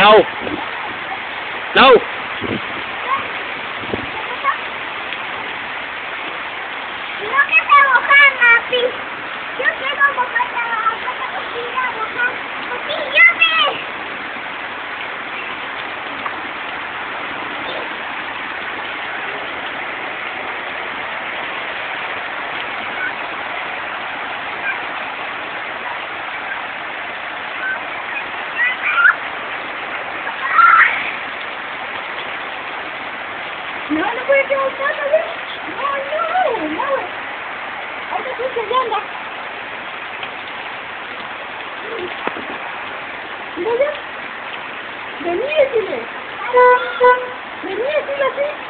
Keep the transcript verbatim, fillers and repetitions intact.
No. No. No que se mojan, papi. Yo quiero mojar la agua, la cocina, mojar. ¡Cocíllame! No, no puede equivocar, ¿sabes? No, no, no. Ahí te estoy callando. Mira ya. Vení, decile. Vení, decile así.